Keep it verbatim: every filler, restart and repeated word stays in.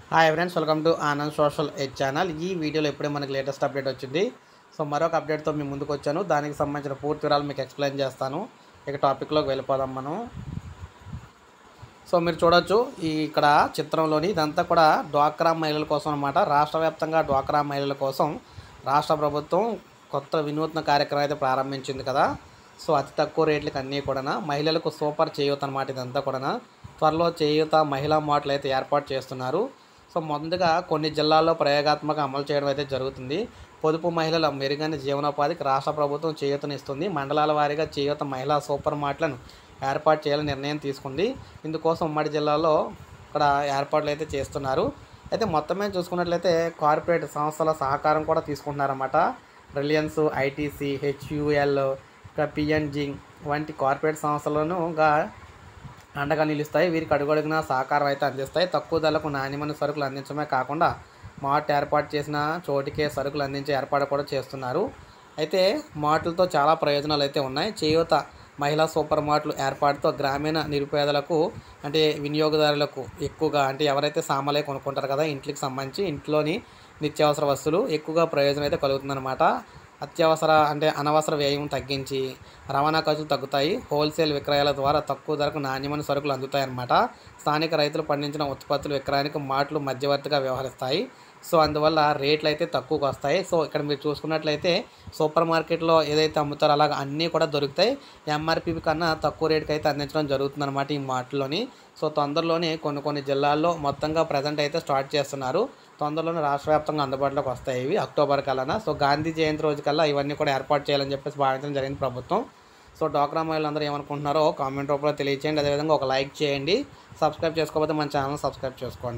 Hi friends, welcome to Anand social ed channel. ఈ వీడియోలో ఇప్పుడే మనకి లేటెస్ట్ అప్డేట్ వచ్చింది. సో మరొక అప్డేట్తో మీ ముందుకు వచ్చాను. దానికి సంబంధించిన పూర్తి వివరాలు మీకు ఎక్స్ప్లెయిన్ చేస్తాను. ఇక టాపిక్లోకి వెళ్ళిపోదాం మనం. సో మీరు చూడొచ్చు ఈ ఇక్కడ చిత్రంలోని ఇదంతా కూడా డ్వాక్రా మహిళల కోసం అనమాట. రాష్ట్ర వ్యాప్తంగా డ్వాక్రా మహిళల కోసం రాష్ట్ర ప్రభుత్వం కొత్త వినూత్న కార్యక్రమం అయితే ప్రారంభించింది కదా. సో అతి తక్కువ రేట్లకు అన్నీ కూడా మహిళలకు సూపర్ చేయూత అనమాట. ఇదంతా కూడా త్వరలో చేయూత మహిళా మార్ట్లు అయితే ఏర్పాటు చేస్తున్నారు. సో ముందుగా కొన్ని జిల్లాల్లో ప్రయోగాత్మక అమలు చేయడం అయితే జరుగుతుంది. పొదుపు మహిళల మెరుగైన జీవనోపాధికి రాష్ట్ర ప్రభుత్వం చేయూతనిస్తుంది. మండలాల వారీగా చేయూత మహిళా సూపర్ మార్ట్లను ఏర్పాటు చేయాలని నిర్ణయం తీసుకుంది. ఇందుకోసం ఉమ్మడి జిల్లాలో ఇక్కడ ఏర్పాట్లు అయితే చేస్తున్నారు. అయితే మొత్తమే చూసుకున్నట్లయితే కార్పొరేట్ సంస్థల సహకారం కూడా తీసుకుంటున్నారన్నమాట. రిలయన్స్, ఐటీసీ, హెచ్యుఎల్, పిఎన్జీ వంటి కార్పొరేట్ సంస్థలనుగా అండగా నిలుస్తాయి. వీరికి అడుగడుగున సహకారం అయితే అందిస్తాయి. తక్కువ ధరలకు నాణ్యమైన సరుకులు అందించడమే కాకుండా మార్ట్ ఏర్పాటు చేసిన చోటికే సరుకులు అందించే ఏర్పాటు కూడా చేస్తున్నారు. అయితే మార్టులతో చాలా ప్రయోజనాలు అయితే ఉన్నాయి. చేయూత మహిళా సూపర్ మార్ట్లు ఏర్పాటుతో గ్రామీణ నిరుపేదలకు అంటే వినియోగదారులకు ఎక్కువగా అంటే ఎవరైతే సామాన్లు కొనుక్కుంటారు కదా ఇంటికి సంబంధించి ఇంట్లోని నిత్యావసర వస్తువులు ఎక్కువగా ప్రయోజనం అయితే కలుగుతుందన్నమాట. అత్యవసర అంటే అనవసర వ్యయం తగ్గించి రవాణా ఖర్చులు తగ్గుతాయి. హోల్సేల్ విక్రయాల ద్వారా తక్కువ ధరకు నాణ్యమైన సరుకులు అందుతాయన్నమాట. స్థానిక రైతులు పండించిన ఉత్పత్తుల విక్రయానికి మార్ట్లు మధ్యవర్తిగా వ్యవహరిస్తాయి. సో అందువల్ల రేట్లు అయితే తక్కువకు వస్తాయి. సో ఇక్కడ మీరు చూసుకున్నట్లయితే సూపర్ మార్కెట్లో ఏదైతే అమ్ముతారో అలాగ అన్నీ కూడా దొరుకుతాయి. ఎంఆర్పి కన్నా తక్కువ రేటుకి అయితే అందించడం జరుగుతుందన్నమాట ఈ మార్ట్లోని. సో తొందరలోనే కొన్ని కొన్ని జిల్లాల్లో మొత్తంగా ప్రజెంట్ అయితే స్టార్ట్ చేస్తున్నారు. తొందరలోనే రాష్ట్ర వ్యాప్తంగా అందుబాటులోకి వస్తాయి ఇవి అక్టోబర్ కల్లా. సో గాంధీ జయంతి రోజు కల్లా ఇవన్నీ కూడా ఏర్పాటు చేయాలని చెప్పేసి భావించడం జరిగింది ప్రభుత్వం. సో డ్వాక్రా మహిళలందరూ ఏమనుకుంటున్నారో కామెంట్ రూపంలో తెలియచేయండి. అదేవిధంగా ఒక లైక్ చేయండి. సబ్స్క్రైబ్ చేసుకోకపోతే మన ఛానల్ సబ్స్క్రైబ్ చేసుకోండి.